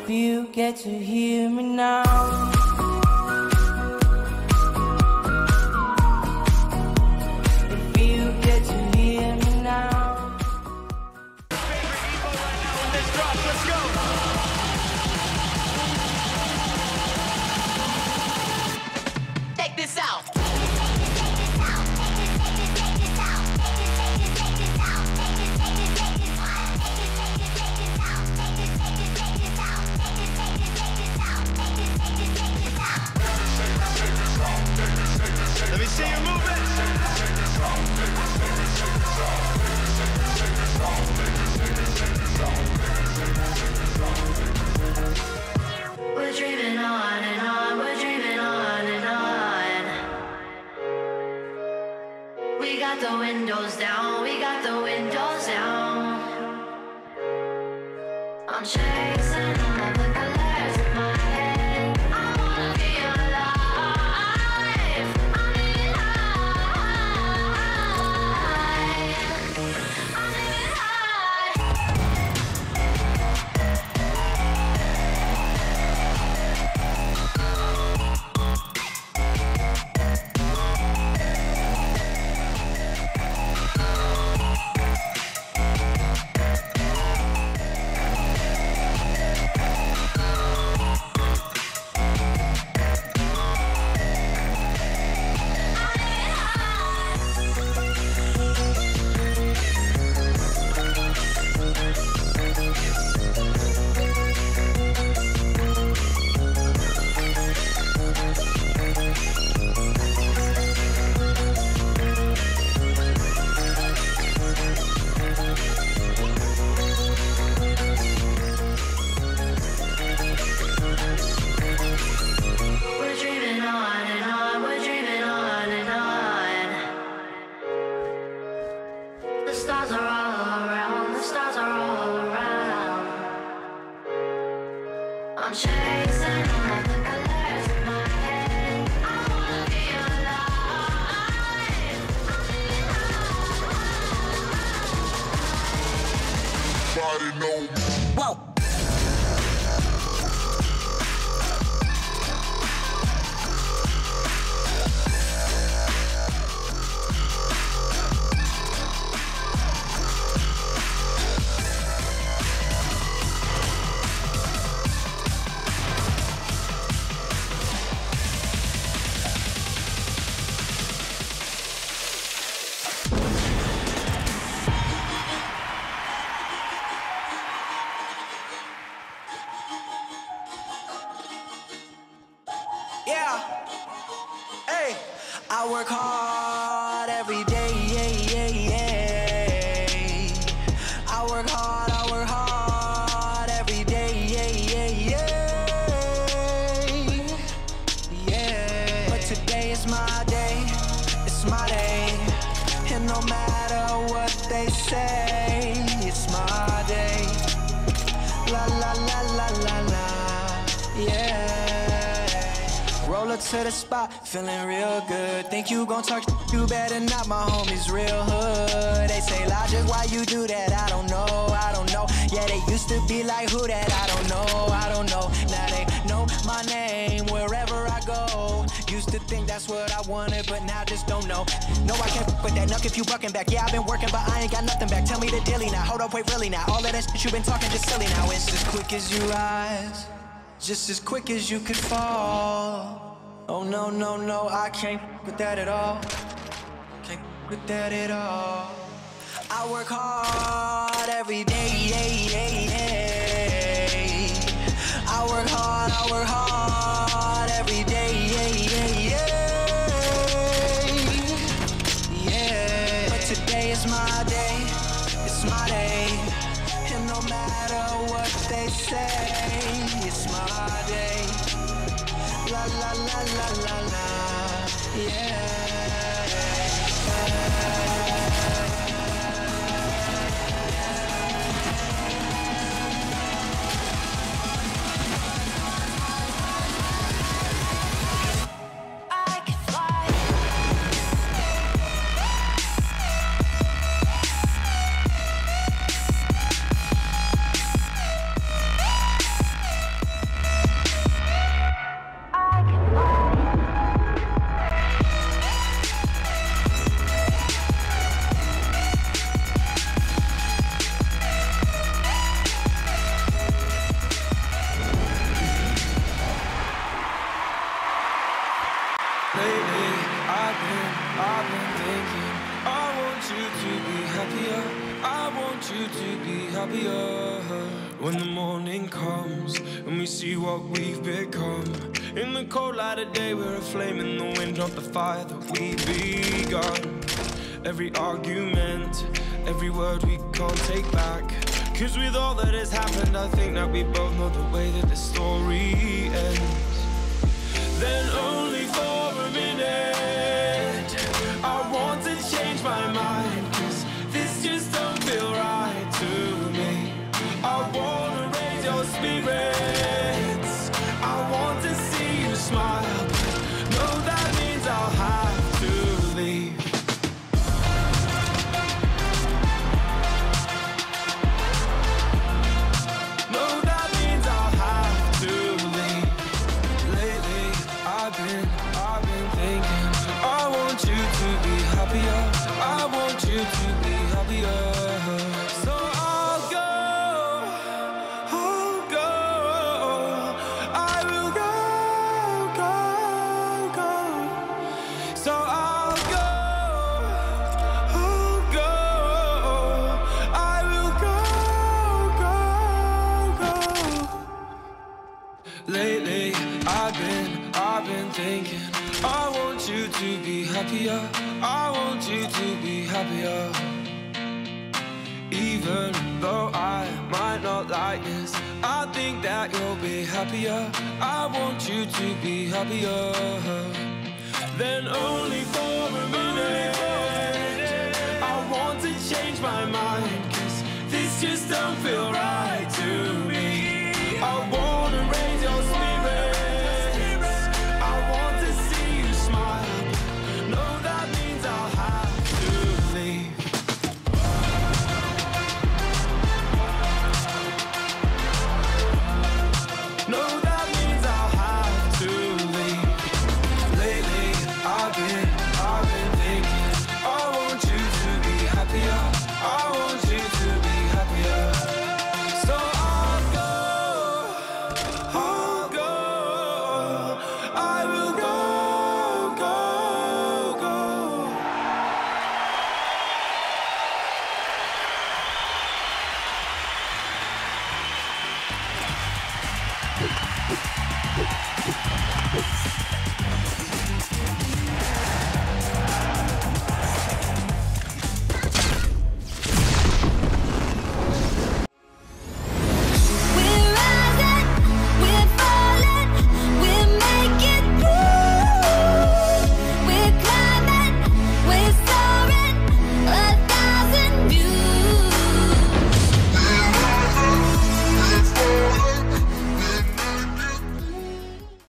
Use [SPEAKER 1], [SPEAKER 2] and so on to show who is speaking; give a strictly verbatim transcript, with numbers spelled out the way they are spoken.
[SPEAKER 1] If you get to hear me now. If you get to hear me now.
[SPEAKER 2] Favorite Evo right now in this drop. Let's go. Check this out. Let me see you move it.
[SPEAKER 3] We're dreaming on and on, we're dreaming on and on. We got the windows down, we got the windows down. I'm chasing all of the colors in my head. I wanna be alive. I'm living high. I'm living high. We're dreaming on and on, we're dreaming on and on. The stars are all around, the stars are all around. I'm chasing all of the colors in my head. I wanna be alive. I'm living high.
[SPEAKER 4] Body know.
[SPEAKER 1] Whoa. Yeah, hey, I work hard every day, yeah, yeah, yeah. I work hard, I work hard every day, yeah, yeah, yeah. Yeah, but today is my day, it's my day. And no matter what they say, it's my day. La, la, la, la, la, la, yeah. Roll up to the spot, feeling real good. Think you gon' talk, you better not, my homies real hood. They say, Logic, why you do that? I don't know, I don't know. Yeah, they used to be like, who that? I don't know, I don't know. Now they know my name wherever I go. Used to think that's what I wanted, but now just don't know. No, I can't f with that knuck if you bucking back. Yeah, I've been working, but I ain't got nothing back. Tell me the dilly now, hold up, wait, really now. All of that shit you been talking just silly now. It's as quick as you rise, just as quick as you could fall. Oh no, no, no, I can't f with that at all. Can't f with that at all. I work hard every day, yeah, yeah, yeah. I work hard, I work hard every day, yeah, yeah, yeah. Yeah, but today is my day, it's my day. And no matter what they say, it's my day. La la la la la la, yeah. happier. When the morning comes and we see what we've become, in the cold light of day we're a flame in the wind of the fire that we've begun. Every argument, every word we can't take back, 'cause with all that has happened I think that we both know the way that the story ends. Then only for a minute I want to change my mind, 'cause this just don't feel right to me. I wanna raise your spirits, I want to see you smile, but no, that means I'll have to leave. No, that means I'll have to leave. Lately, I've been, I've been thinking, I want you to be happier, I want you to be happier. So I'll go, I'll go, I will go, go, go. So I'll go, I'll go, I will go, go, go. Lately, I've been, I've been thinking, I want you to be happier, I want you to be happier. Even though I might not like this, I think that you'll be happier, I want you to be happier. Then only for a minute I want to change my mind, 'cause this just don't feel right.